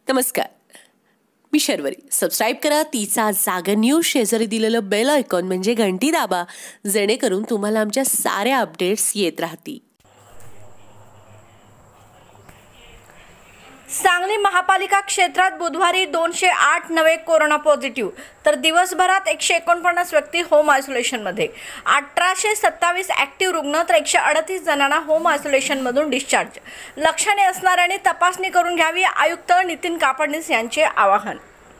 नमस्कार, मी शर्वरी. सबस्क्राईब करा तिचा जागर न्यूज. शेजारी दिलेलं बेल आयकॉन म्हणजे घंटी दाबा, जेणेकरून तुम्हाला आमच्या साऱ्या अपडेट्स येत राहतील. सांगली महापालिका क्षेत्रात बुधवारी 208 नवे कोरोना पॉझिटिव्ह, तर दिवसभरात 149 व्यक्ती होम आयसोलेशनमध्ये. 1827 ॲक्टिव्ह रुग्ण, तर 138 जणांना होम आयसोलेशनमधून डिस्चार्ज. लक्षणे असणाऱ्यांनी तपासणी करून घ्यावी, आयुक्त नितीन कापडणीस यांचे आवाहन.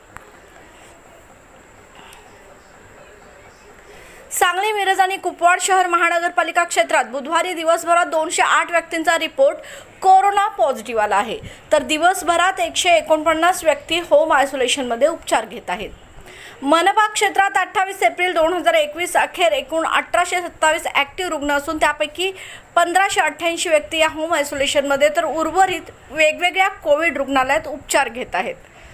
सांगली, मिरज आणि कुपवाड शहर महानगरपालिका क्षेत्रात बुधवारी दिवसभरात 208 व्यक्तींचा रिपोर्ट कोरोना पॉझिटिव्ह आला आहे, तर दिवसभरात 149 व्यक्ती होम आयसोलेशनमध्ये उपचार घेत आहेत. मनपा क्षेत्रात 28 एप्रिल 2021 अखेर एकूण 1827 ॲक्टिव्ह रुग्ण असून त्यापैकी 1588 व्यक्ती या होम आयसोलेशनमध्ये, तर उर्वरित वेगवेगळ्या कोविड रुग्णालयात उपचार घेत आहेत.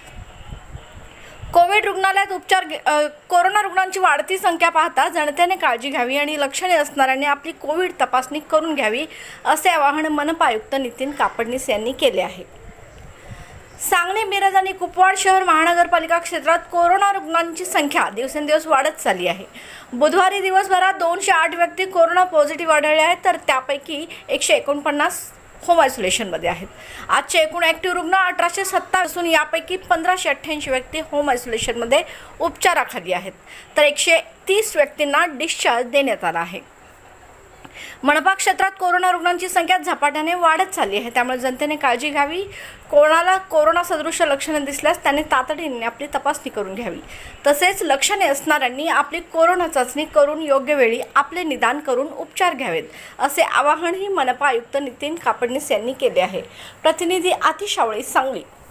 कोरोना रुग्णांची वाढती संख्या पाहता जनतेने काळजी घ्यावी आणि लक्षणे असणाऱ्यांनी आपली कोविड तपासणी करून घ्यावी, असे आवाहन मनपा आयुक्त नितीन कापडणीस यांनी केले आहे. सांगली, मिरज आणि कुपवाड शहर महानगरपालिका क्षेत्रात कोरोना रुग्णांची संख्या दिवसेंदिवस वाढत चालली आहे. बुधवारी दिवसभरात 208 व्यक्ती कोरोना पॉझिटिव्ह आढळले आहेत, तर त्यापैकी 149 होम आयसोलेशनमध्ये आहेत. आजचे एकूण ॲक्टिव्ह रुग्ण 1827 असून यापैकी 1588 व्यक्ती होम आयसोलेशनमध्ये उपचाराखाली आहेत, तर 130 व्यक्तींना डिस्चार्ज देण्यात आला आहे. मनपा क्षेत्रात कोरोना रुग्णांची संख्या झपाट्याने वाढत चालली आहे, त्यामुळे जनतेने काळजी घ्यावी. कोणाला कोरोना सदृश लक्षणे दिसल्यास त्यांनी तातडीने आपली तपासणी करून घ्यावी. तसेच लक्षणे असणाऱ्यांनी आपली कोरोना चाचणी करून योग्य वेळी आपले निदान करून उपचार घ्यावेत, असे आवाहनही मनपा आयुक्त नितीन कापडणीस यांनी केले आहे. प्रतिनिधी आतिश आवळे, सांगली.